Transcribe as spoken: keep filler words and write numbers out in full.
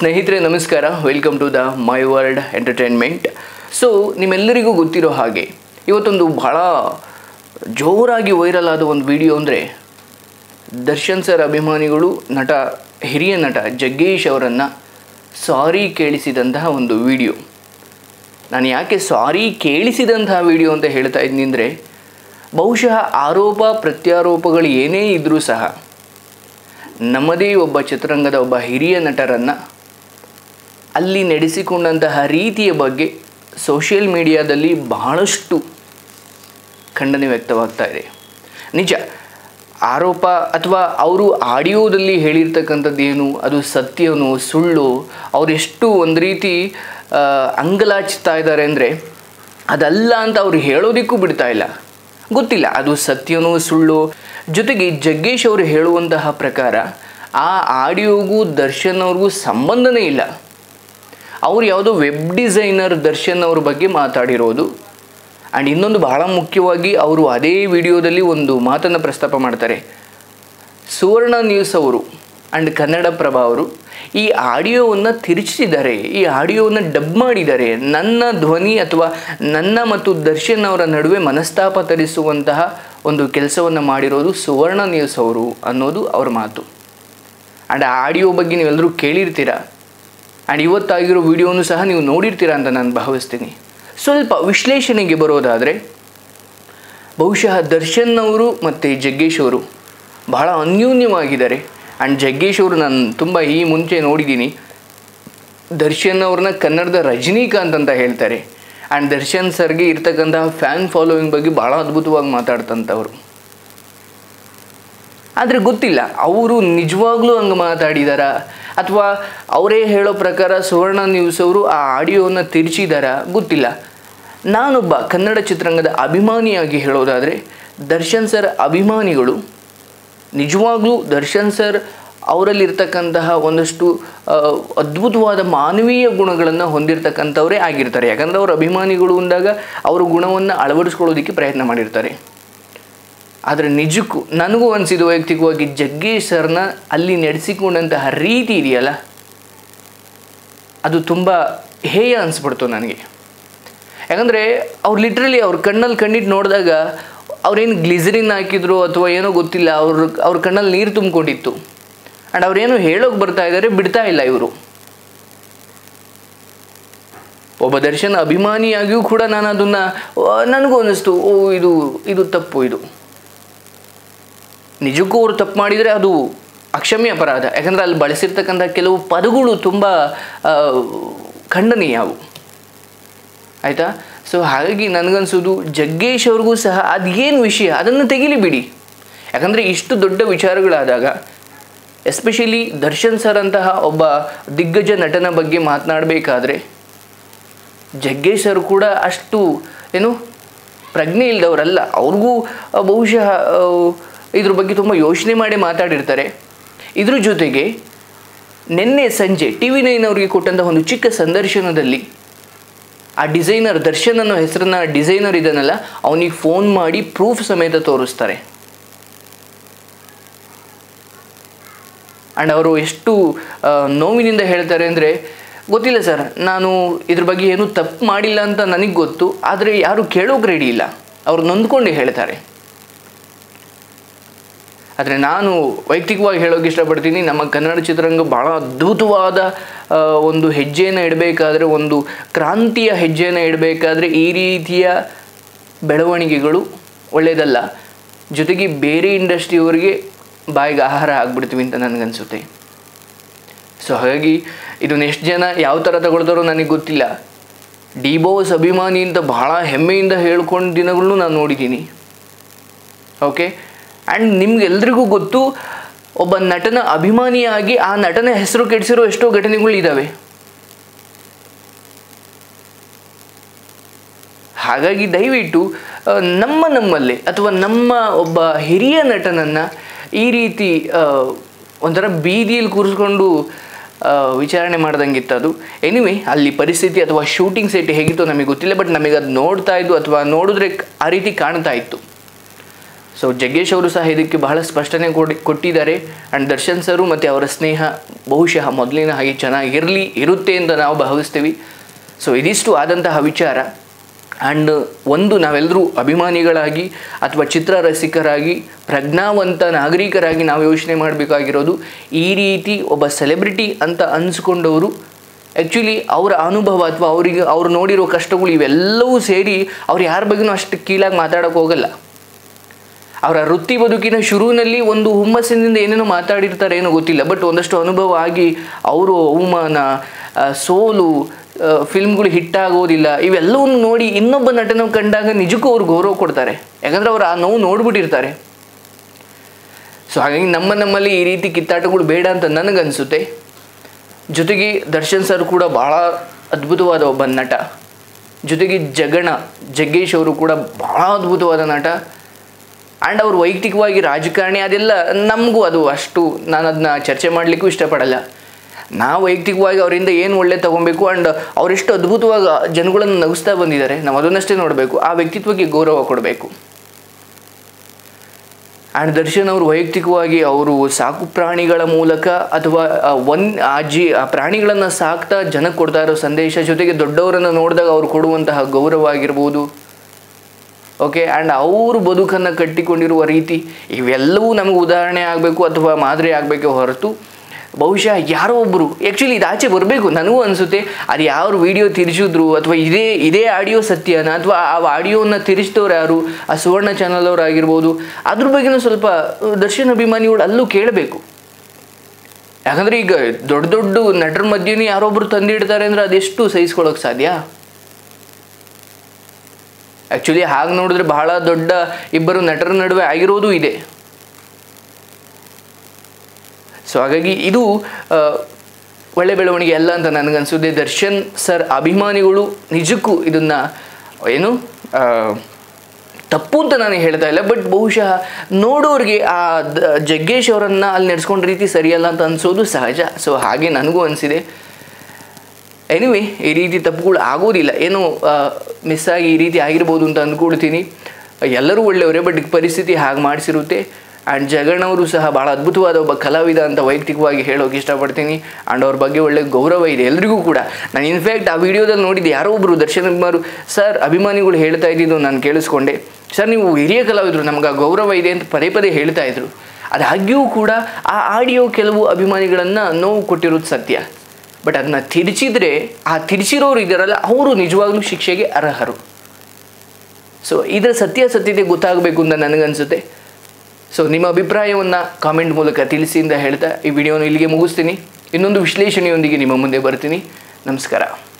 ಸ್ನೇಹಿತರೆ ನಮಸ್ಕಾರ, welcome to the my world entertainment. So ನಿಮ್ಮೆಲ್ಲರಿಗೂ ಗೊತ್ತಿರೋ ಹಾಗೆ ಇವತ್ತೊಂದು ಬಹಳ ಜೋರಾಗಿ ವೈರಲ್ ಆದ ಒಂದು ವಿಡಿಯೋ ಅಂದರೆ ದರ್ಶನ್ ಸರ್ ಅಭಿಮಾನಿಗಳು ನಟ ಹಿರಿಯ ನಟ ಜಗ್ಗೇಶ್ ಅವರನ್ನು ಸಾರಿ ಕೇಳಿಸಿದಂತಹ ಒಂದು ವಿಡಿಯೋ. ನಾನು ಯಾಕೆ ಸಾರಿ ಕೇಳಿಸಿದಂತಹ ವಿಡಿಯೋ ಅಂತ ಹೇಳ್ತಾ ಇದ್ದೀನಿ ಅಂದರೆ, ಬಹುಶಃ ಆರೋಪ ಪ್ರತ್ಯಾರೋಪಗಳು ಏನೇ ಇದ್ದರೂ ಸಹ ನಮ್ಮದೇ ಒಬ್ಬ ಚಿತ್ರರಂಗದ ಒಬ್ಬ ಹಿರಿಯ ನಟರನ್ನು ಅಲ್ಲಿ ನಡೆಸಿಕೊಂಡಂತಹ ರೀತಿಯ ಬಗ್ಗೆ ಸೋಷಿಯಲ್ ಮೀಡಿಯಾದಲ್ಲಿ ಬಹಳಷ್ಟು ಖಂಡನೆ ವ್ಯಕ್ತವಾಗ್ತಾ ಇದೆ. ನಿಜ, ಆರೋಪ ಅಥವಾ ಅವರು ಆಡಿಯೋದಲ್ಲಿ ಹೇಳಿರ್ತಕ್ಕಂಥದ್ದೇನು ಅದು ಸತ್ಯನೋ ಸುಳ್ಳು, ಅವರೆಷ್ಟು ಒಂದು ರೀತಿ ಅಂಗಲಾಚ್ತಾ ಇದ್ದಾರೆ ಅಂದರೆ ಅದಲ್ಲ ಅಂತ ಅವ್ರು ಹೇಳೋದಕ್ಕೂ ಬಿಡ್ತಾ ಇಲ್ಲ. ಗೊತ್ತಿಲ್ಲ ಅದು ಸತ್ಯನೋ ಸುಳ್ಳು. ಜೊತೆಗೆ ಜಗ್ಗೇಶ್ ಅವರು ಹೇಳುವಂತಹ ಪ್ರಕಾರ ಆ ಆಡಿಯೋಗೂ ದರ್ಶನ್ ಅವ್ರಿಗೂ ಸಂಬಂಧನೇ ಇಲ್ಲ. ಅವರು ಯಾವುದೋ ವೆಬ್ ಡಿಸೈನರ್ ದರ್ಶನ್ ಅವ್ರ ಬಗ್ಗೆ ಮಾತಾಡಿರೋದು. ಆ್ಯಂಡ್ ಇನ್ನೊಂದು ಬಹಳ ಮುಖ್ಯವಾಗಿ ಅವರು ಅದೇ ವಿಡಿಯೋದಲ್ಲಿ ಒಂದು ಮಾತನ್ನು ಪ್ರಸ್ತಾಪ ಮಾಡ್ತಾರೆ. ಸುವರ್ಣ ನ್ಯೂಸ್ ಅವರು ಆ್ಯಂಡ್ ಕನ್ನಡಪ್ರಭ ಅವರು ಈ ಆಡಿಯೋವನ್ನು ತಿರುಚಿಸಿದ್ದಾರೆ, ಈ ಆಡಿಯೋವನ್ನು ಡಬ್ ಮಾಡಿದ್ದಾರೆ. ನನ್ನ ಧ್ವನಿ ಅಥವಾ ನನ್ನ ಮತ್ತು ದರ್ಶನ್ ಅವರ ನಡುವೆ ಮನಸ್ತಾಪ ತರಿಸುವಂತಹ ಒಂದು ಕೆಲಸವನ್ನು ಮಾಡಿರೋದು ಸುವರ್ಣ ನ್ಯೂಸ್ ಅವರು ಅನ್ನೋದು ಅವ್ರ ಮಾತು. ಆ್ಯಂಡ್ ಆ ಆಡಿಯೋ ಬಗ್ಗೆ ನೀವೆಲ್ಲರೂ ಕೇಳಿರ್ತೀರ ಆ್ಯಂಡ್ ಇವತ್ತಾಗಿರೋ ವಿಡಿಯೋನು ಸಹ ನೀವು ನೋಡಿರ್ತೀರ ಅಂತ ನಾನು ಭಾವಿಸ್ತೀನಿ. ಸ್ವಲ್ಪ ವಿಶ್ಲೇಷಣೆಗೆ ಬರೋದಾದರೆ, ಬಹುಶಃ ದರ್ಶನ್ ಅವರು ಮತ್ತು ಜಗ್ಗೇಶ್ ಅವರು ಬಹಳ ಅನ್ಯೋನ್ಯವಾಗಿದ್ದಾರೆ. ಆ್ಯಂಡ್ ಜಗ್ಗೇಶ್ ಅವರು ನಾನು ತುಂಬ ಈ ಮುಂಚೆ ನೋಡಿದ್ದೀನಿ, ದರ್ಶನ್ ಅವ್ರನ್ನ ಕನ್ನಡದ ರಜನಿಕಾಂತ್ ಅಂತ ಹೇಳ್ತಾರೆ. ಆ್ಯಂಡ್ ದರ್ಶನ್ ಸರ್ಗೆ ಇರ್ತಕ್ಕಂತಹ ಫ್ಯಾನ್ ಫಾಲೋವಿಂಗ್ ಬಗ್ಗೆ ಭಾಳ ಅದ್ಭುತವಾಗಿ ಮಾತಾಡ್ತಂಥವ್ರು. ಆದರೆ ಗೊತ್ತಿಲ್ಲ ಅವರು ನಿಜವಾಗ್ಲೂ ಹಂಗೆ ಮಾತಾಡಿದಾರಾ ಅಥವಾ ಅವರೇ ಹೇಳೋ ಪ್ರಕಾರ ಸುವರ್ಣ ನ್ಯೂಸ್ ಅವರು ಆ ಆಡಿಯೋವನ್ನು ತಿರುಚಿದಾರಾ ಗೊತ್ತಿಲ್ಲ. ನಾನೊಬ್ಬ ಕನ್ನಡ ಚಿತ್ರರಂಗದ ಅಭಿಮಾನಿಯಾಗಿ ಹೇಳೋದಾದರೆ, ದರ್ಶನ್ ಸರ್ ಅಭಿಮಾನಿಗಳು ನಿಜವಾಗ್ಲೂ ದರ್ಶನ್ ಸರ್ ಅವರಲ್ಲಿರ್ತಕ್ಕಂತಹ ಒಂದಷ್ಟು ಅದ್ಭುತವಾದ ಮಾನವೀಯ ಗುಣಗಳನ್ನು ಹೊಂದಿರತಕ್ಕಂಥವರೇ ಆಗಿರ್ತಾರೆ. ಯಾಕಂದರೆ ಅವ್ರ ಅಭಿಮಾನಿಗಳು ಅಂದಾಗ ಅವರ ಗುಣವನ್ನು ಅಳವಡಿಸ್ಕೊಳ್ಳೋದಕ್ಕೆ ಪ್ರಯತ್ನ ಮಾಡಿರ್ತಾರೆ. ಆದರೆ ನಿಜಕ್ಕೂ ನನಗೂ ಅನಿಸಿದ್ದು ವೈಯಕ್ತಿಕವಾಗಿ ಜಗ್ಗೇಶ್ ಸರ್ನ ಅಲ್ಲಿ ನಡೆಸಿಕೊಂಡಂತಹ ರೀತಿ ಇದೆಯಲ್ಲ, ಅದು ತುಂಬ ಹೇಯ ಅನಿಸ್ಬಿಡ್ತು ನನಗೆ. ಯಾಕಂದರೆ ಅವ್ರು ಲಿಟ್ರಲಿ ಅವ್ರ ಕಣ್ಣಲ್ಲಿ ಕಣ್ಣಿಟ್ಟು ನೋಡಿದಾಗ ಅವ್ರೇನು ಗ್ಲಿಸರಿನ್ ಹಾಕಿದ್ರು ಅಥವಾ ಏನೋ ಗೊತ್ತಿಲ್ಲ, ಅವ್ರ ಅವ್ರ ಕಣ್ಣಲ್ಲಿ ನೀರು ತುಂಬಿಕೊಂಡಿತ್ತು. ಆ್ಯಂಡ್ ಅವ್ರೇನು ಹೇಳೋಕೆ ಬರ್ತಾ ಇದ್ದಾರೆ, ಬಿಡ್ತಾ ಇಲ್ಲ ಇವರು. ಒಬ್ಬ ದರ್ಶನ್ ಅಭಿಮಾನಿಯಾಗಿಯೂ ಕೂಡ ನಾನು ಅದನ್ನು ನನಗೂ ಅನ್ನಿಸ್ತು, ಓ ಇದು ಇದು ತಪ್ಪು, ಇದು ನಿಜಕ್ಕೂ ಅವರು ತಪ್ಪು ಮಾಡಿದರೆ ಅದು ಅಕ್ಷಮ್ಯ ಅಪರಾಧ. ಯಾಕಂದರೆ ಅಲ್ಲಿ ಬಳಸಿರ್ತಕ್ಕಂಥ ಕೆಲವು ಪದಗಳು ತುಂಬ ಖಂಡನೀಯವು, ಆಯಿತಾ. ಸೊ ಹಾಗಾಗಿ ನನಗನ್ಸೋದು ಜಗ್ಗೇಶ್ ಅವ್ರಿಗೂ ಸಹ ಅದೇನು ವಿಷಯ ಅದನ್ನು ತೆಗಿಲಿ ಬಿಡಿ. ಯಾಕಂದರೆ ಇಷ್ಟು ದೊಡ್ಡ ವಿಚಾರಗಳಾದಾಗ, ಎಸ್ಪೆಷಲಿ ದರ್ಶನ್ ಸರ್ ಅಂತಹ ಒಬ್ಬ ದಿಗ್ಗಜ ನಟನ ಬಗ್ಗೆ ಮಾತನಾಡಬೇಕಾದ್ರೆ ಜಗ್ಗೇಶ್ ಸರ್ ಕೂಡ ಅಷ್ಟು ಏನು ಪ್ರಜ್ಞೆ ಇಲ್ಲದವರಲ್ಲ. ಅವ್ರಿಗೂ ಬಹುಶಃ ಇದ್ರ ಬಗ್ಗೆ ತುಂಬ ಯೋಚನೆ ಮಾಡಿ ಮಾತಾಡಿರ್ತಾರೆ. ಇದ್ರ ಜೊತೆಗೆ ನಿನ್ನೆ ಸಂಜೆ ಟಿ ವಿ ನೈನ್ ಅವರಿಗೆ ಕೊಟ್ಟಂಥ ಒಂದು ಚಿಕ್ಕ ಸಂದರ್ಶನದಲ್ಲಿ ಆ ಡಿಸೈನರ್ ದರ್ಶನ್ ಅನ್ನೋ ಹೆಸರನ್ನ ಡಿಸೈನರ್ ಇದನ್ನಲ್ಲ ಅವನಿಗೆ ಫೋನ್ ಮಾಡಿ ಪ್ರೂಫ್ ಸಮೇತ ತೋರಿಸ್ತಾರೆ. ಆ್ಯಂಡ್ ಅವರು ಎಷ್ಟು ನೋವಿನಿಂದ ಹೇಳ್ತಾರೆ ಅಂದರೆ, ಗೊತ್ತಿಲ್ಲ ಸರ್, ನಾನು ಇದ್ರ ಬಗ್ಗೆ ಏನೂ ತಪ್ಪು ಮಾಡಿಲ್ಲ ಅಂತ ನನಗೆ ಗೊತ್ತು, ಆದರೆ ಯಾರು ಕೇಳೋಕೆ ರೆಡಿ ಇಲ್ಲ, ಅವ್ರು ನೊಂದ್ಕೊಂಡು ಹೇಳ್ತಾರೆ. ಆದರೆ ನಾನು ವೈಯಕ್ತಿಕವಾಗಿ ಹೇಳೋಕೆ ಇಷ್ಟಪಡ್ತೀನಿ, ನಮ್ಮ ಕನ್ನಡ ಚಿತ್ರರಂಗ ಭಾಳ ಅದ್ಭುತವಾದ ಒಂದು ಹೆಜ್ಜೆಯನ್ನು ಇಡಬೇಕಾದ್ರೆ, ಒಂದು ಕ್ರಾಂತಿಯ ಹೆಜ್ಜೆಯನ್ನು ಇಡಬೇಕಾದ್ರೆ ಈ ರೀತಿಯ ಬೆಳವಣಿಗೆಗಳು ಒಳ್ಳೆಯದಲ್ಲ. ಜೊತೆಗೆ ಬೇರೆ ಇಂಡಸ್ಟ್ರಿಯವರಿಗೆ ಬಾಯಿಗೆ ಆಹಾರ ಆಗಿಬಿಡ್ತೀವಿ ಅಂತ ನನಗನ್ಸುತ್ತೆ. ಸೊ ಹಾಗಾಗಿ ಇದನ್ನು ಎಷ್ಟು ಜನ ಯಾವ ಥರ ತಗೊಳ್ತಾರೋ ನನಗೆ ಗೊತ್ತಿಲ್ಲ. ಡಿ ಬಾಸ್ ಅಭಿಮಾನಿ ಅಂತ ಭಾಳ ಹೆಮ್ಮೆಯಿಂದ ಹೇಳ್ಕೊಂಡು ದಿನಗಳನ್ನೂ ನಾನು ನೋಡಿದ್ದೀನಿ. ಓಕೆ, ಆ್ಯಂಡ್ ನಿಮ್ಗೆಲ್ರಿಗೂ ಗೊತ್ತು, ಒಬ್ಬ ನಟನ ಅಭಿಮಾನಿಯಾಗಿ ಆ ನಟನ ಹೆಸರು ಕೆಡಿಸಿರೋ ಎಷ್ಟೋ ಘಟನೆಗಳು ಇದ್ದಾವೆ. ಹಾಗಾಗಿ ದಯವಿಟ್ಟು ನಮ್ಮ ನಮ್ಮಲ್ಲೇ ಅಥವಾ ನಮ್ಮ ಒಬ್ಬ ಹಿರಿಯ ನಟನನ್ನು ಈ ರೀತಿ ಒಂಥರ ಬೀದಿಯಲ್ಲಿ ಕೂರಿಸ್ಕೊಂಡು ವಿಚಾರಣೆ ಮಾಡ್ದಂಗಿತ್ತು ಅದು. ಎನಿವೆ, ಅಲ್ಲಿ ಪರಿಸ್ಥಿತಿ ಅಥವಾ ಶೂಟಿಂಗ್ ಸೆಟ್ ಹೇಗಿತ್ತು ನಮಗೆ ಗೊತ್ತಿಲ್ಲ, ಬಟ್ ನಮಗೆ ಅದು ನೋಡ್ತಾ ಇದ್ದು ಅಥವಾ ನೋಡಿದ್ರೆ ಆ ರೀತಿ ಕಾಣ್ತಾ ಇತ್ತು. ಸೊ ಜಗ್ಗೇಶ್ ಅವರು ಸಹ ಇದಕ್ಕೆ ಬಹಳ ಸ್ಪಷ್ಟನೆ ಕೊಡಿ ಕೊಟ್ಟಿದ್ದಾರೆ. ಆ್ಯಂಡ್ ದರ್ಶನ್ ಸರು ಮತ್ತು ಅವರ ಸ್ನೇಹ ಬಹುಶಃ ಮೊದಲಿನ ಹಾಗೆ ಚೆನ್ನಾಗಿರಲಿ ಇರುತ್ತೆ ಅಂತ ನಾವು ಭಾವಿಸ್ತೀವಿ. ಸೊ ಇದಿಷ್ಟು ಆದಂತಹ ವಿಚಾರ. ಆ್ಯಂಡ್ ಒಂದು ನಾವೆಲ್ಲರೂ ಅಭಿಮಾನಿಗಳಾಗಿ ಅಥವಾ ಚಿತ್ರ ರಸಿಕರಾಗಿ ಪ್ರಜ್ಞಾವಂತ ನಾಗರಿಕರಾಗಿ ನಾವು ಯೋಚನೆ ಮಾಡಬೇಕಾಗಿರೋದು, ಈ ರೀತಿ ಒಬ್ಬ ಸೆಲೆಬ್ರಿಟಿ ಅಂತ ಅನಿಸ್ಕೊಂಡವರು ಆ್ಯಕ್ಚುಲಿ ಅವರ ಅನುಭವ ಅಥವಾ ಅವರಿಗೆ ಅವ್ರು ನೋಡಿರೋ ಕಷ್ಟಗಳು ಇವೆಲ್ಲವೂ ಸೇರಿ ಅವ್ರು ಯಾರ ಬಗ್ಗೆನೂ ಅಷ್ಟು ಕೀಳಾಗಿ ಮಾತಾಡೋಕೆ ಹೋಗಲ್ಲ. ಅವರ ವೃತ್ತಿ ಬದುಕಿನ ಶುರುವಿನಲ್ಲಿ ಒಂದು ಹುಮ್ಮಸ್ಸಿನಿಂದ ಏನೇನೋ ಮಾತಾಡಿರ್ತಾರೆ ಏನೋ ಗೊತ್ತಿಲ್ಲ, ಬಟ್ ಒಂದಷ್ಟು ಅನುಭವ ಆಗಿ ಅವರು ಅವಮಾನ, ಸೋಲು, ಫಿಲ್ಮ್ಗಳು ಹಿಟ್ಟಾಗೋದಿಲ್ಲ ಇವೆಲ್ಲವನ್ನು ನೋಡಿ ಇನ್ನೊಬ್ಬ ನಟನ ಕಂಡಾಗ ನಿಜಕ್ಕೂ ಅವ್ರು ಗೌರವ ಕೊಡ್ತಾರೆ. ಯಾಕಂದರೆ ಅವ್ರು ಆ ನೋವು ನೋಡ್ಬಿಟ್ಟಿರ್ತಾರೆ. ಸೊ ಹಾಗಾಗಿ ನಮ್ಮ ನಮ್ಮಲ್ಲಿ ಈ ರೀತಿ ಕಿತ್ತಾಟಗಳು ಬೇಡ ಅಂತ ನನಗನ್ಸುತ್ತೆ. ಜೊತೆಗೆ ದರ್ಶನ್ ಸರ್ ಕೂಡ ಭಾಳ ಅದ್ಭುತವಾದ ಒಬ್ಬ ನಟ. ಜೊತೆಗೆ ಜಗಣ ಜಗ್ಗೇಶ್ ಅವರು ಕೂಡ ಭಾಳ ಅದ್ಭುತವಾದ ನಟ. ಆ್ಯಂಡ್ ಅವರು ವೈಯಕ್ತಿಕವಾಗಿ ರಾಜಕಾರಣಿ ಅದೆಲ್ಲ ನಮಗೂ ಅದು ಅಷ್ಟು ನಾನು ಅದನ್ನ ಚರ್ಚೆ ಮಾಡಲಿಕ್ಕೂ ಇಷ್ಟಪಡಲ್ಲ. ನಾವು ವೈಯಕ್ತಿಕವಾಗಿ ಅವರಿಂದ ಏನು ಒಳ್ಳೆ ತೊಗೊಬೇಕು ಆ್ಯಂಡ್ ಅವರೆಷ್ಟು ಅದ್ಭುತವಾಗಿ ಜನಗಳನ್ನು ನಗಿಸ್ತಾ ಬಂದಿದ್ದಾರೆ, ನಾವು ಅದನ್ನಷ್ಟೇ ನೋಡಬೇಕು, ಆ ವ್ಯಕ್ತಿತ್ವಕ್ಕೆ ಗೌರವ ಕೊಡಬೇಕು. ಆ್ಯಂಡ್ ದರ್ಶನ್ ಅವರು ವೈಯಕ್ತಿಕವಾಗಿ ಅವರು ಸಾಕು ಪ್ರಾಣಿಗಳ ಮೂಲಕ ಅಥವಾ ಒನ್ ಆ ಜಿ ಆ ಪ್ರಾಣಿಗಳನ್ನು ಸಾಕ್ತಾ ಜನಕ್ಕೆ ಕೊಡ್ತಾ ಇರೋ ಸಂದೇಶ, ಜೊತೆಗೆ ದೊಡ್ಡವರನ್ನು ನೋಡಿದಾಗ ಅವ್ರು ಕೊಡುವಂತಹ ಗೌರವ ಆಗಿರ್ಬೋದು, ಓಕೆ, ಆ್ಯಂಡ್ ಅವರು ಬದುಕನ್ನು ಕಟ್ಟಿಕೊಂಡಿರುವ ರೀತಿ ಇವೆಲ್ಲವೂ ನಮಗೆ ಉದಾಹರಣೆ ಆಗಬೇಕು ಅಥವಾ ಮಾದರಿ ಆಗಬೇಕೆ ಹೊರತು ಬಹುಶಃ ಯಾರೋ ಒಬ್ಬರು ಆ್ಯಕ್ಚುಲಿ ಇದು ಆಚೆ ಬರಬೇಕು. ನನಗೂ ಅನಿಸುತ್ತೆ ಅದು ಯಾರು ವಿಡಿಯೋ ತಿರ್ಸಿದ್ರು ಅಥವಾ ಇದೇ ಇದೇ ಆಡಿಯೋ ಸತ್ಯನ ಅಥವಾ ಆ ಆಡಿಯೋನ ತಿರ್ಸಿದವ್ರು ಯಾರು, ಆ ಸುವರ್ಣ ಚಾನಲ್ ಅವ್ರು ಆಗಿರ್ಬೋದು, ಅದ್ರ ಬಗ್ಗೆನೂ ಸ್ವಲ್ಪ ದರ್ಶನ್ ಅಭಿಮಾನಿಗಳು ಅಲ್ಲೂ ಕೇಳಬೇಕು. ಯಾಕಂದರೆ ಈಗ ದೊಡ್ಡ ದೊಡ್ಡ ನಟರ ಮಧ್ಯೆನೇ ಯಾರೊಬ್ಬರು ತಂದಿಡ್ತಾರೆ ಅಂದರೆ ಅದೆಷ್ಟು ಸಹಿಸ್ಕೊಳ್ಳೋಕೆ ಸಾಧ್ಯ? ಆ್ಯಕ್ಚುಲಿ ಹಾಗೆ ನೋಡಿದ್ರೆ ಬಹಳ ದೊಡ್ಡ ಇಬ್ಬರು ನಟರ ನಡುವೆ ಆಗಿರೋದು ಇದೆ. ಸೊ ಹಾಗಾಗಿ ಇದು ಒಳ್ಳೆ ಬೆಳವಣಿಗೆ ಅಲ್ಲ ಅಂತ ನನಗನ್ಸುತ್ತೆ. ದರ್ಶನ್ ಸರ್ ಅಭಿಮಾನಿಗಳು ನಿಜಕ್ಕೂ ಇದನ್ನು ಏನು ತಪ್ಪು ಅಂತ ನಾನು ಹೇಳ್ತಾ ಇಲ್ಲ, ಬಟ್ ಬಹುಶಃ ನೋಡೋರಿಗೆ ಆ ಜಗ್ಗೇಶ್ ಅವರನ್ನು ಅಲ್ಲಿ ನಡೆಸ್ಕೊಂಡ ರೀತಿ ಸರಿಯಲ್ಲ ಅಂತ ಅನಿಸೋದು ಸಹಜ. ಸೊ ಹಾಗೆ ನನಗೂ ಅನಿಸಿದೆ. ಎನಿವೆ ಈ ರೀತಿ ತಪ್ಪುಗಳು ಆಗೋದಿಲ್ಲ, ಏನೋ ಮಿಸ್ ಆಗಿ ಈ ರೀತಿ ಆಗಿರ್ಬೋದು ಅಂತ ಅಂದ್ಕೊಳ್ತೀನಿ. ಎಲ್ಲರೂ ಒಳ್ಳೆಯವರೇ, ಬಟ್ ಪರಿಸ್ಥಿತಿ ಹಾಗೆ ಮಾಡಿಸಿರುತ್ತೆ. ಆ್ಯಂಡ್ ಜಗಣ್ಣವರು ಸಹ ಭಾಳ ಅದ್ಭುತವಾದ ಒಬ್ಬ ಕಲಾವಿದ ಅಂತ ವೈಯಕ್ತಿಕವಾಗಿ ಹೇಳೋಕೆ ಇಷ್ಟಪಡ್ತೀನಿ. ಆ್ಯಂಡ್ ಅವ್ರ ಬಗ್ಗೆ ಒಳ್ಳೆ ಗೌರವ ಇದೆ ಎಲ್ರಿಗೂ ಕೂಡ. ನಾನು ಇನ್ಫ್ಯಾಕ್ಟ್ ಆ ವಿಡಿಯೋದಲ್ಲಿ ನೋಡಿದ್ದೆ, ಯಾರೋ ಒಬ್ಬರು ದರ್ಶನ್ ಅಭಿಮಾರು ಸರ್ ಅಭಿಮಾನಿಗಳು ಹೇಳ್ತಾ ಇದ್ದಿದ್ದು ನಾನು ಕೇಳಿಸ್ಕೊಂಡೆ, ಸರ್ ನೀವು ಹಿರಿಯ ಕಲಾವಿದರು, ನಮ್ಗೆ ಆ ಗೌರವ ಇದೆ ಅಂತ ಪದೇ ಪದೇ ಹೇಳ್ತಾ ಇದ್ರು. ಅದಾಗಿಯೂ ಕೂಡ ಆ ಆಡಿಯೋ ಕೆಲವು ಅಭಿಮಾನಿಗಳನ್ನು ನೋವು ಕೊಟ್ಟಿರೋದು ಸತ್ಯ. ಬಟ್ ಅದನ್ನ ತಿರ್ಚಿದ್ರೆ ಆ ತಿರ್ಚಿರೋರು ಇದ್ದಾರಲ್ಲ ಅವರು ನಿಜವಾಗ್ಲೂ ಶಿಕ್ಷೆಗೆ ಅರ್ಹರು. ಸೊ ಇದರ ಸತ್ಯಾಸತ್ಯತೆ ಗೊತ್ತಾಗಬೇಕು ಅಂತ ನನಗನ್ಸುತ್ತೆ. ಸೊ ನಿಮ್ಮ ಅಭಿಪ್ರಾಯವನ್ನು ಕಾಮೆಂಟ್ ಮೂಲಕ ತಿಳಿಸಿ ಅಂತ ಹೇಳ್ತಾ ಈ ವಿಡಿಯೋನ ಇಲ್ಲಿಗೆ ಮುಗಿಸ್ತೀನಿ. ಇನ್ನೊಂದು ವಿಶ್ಲೇಷಣೆಯೊಂದಿಗೆ ನಿಮ್ಮ ಮುಂದೆ ಬರ್ತೀನಿ. ನಮಸ್ಕಾರ.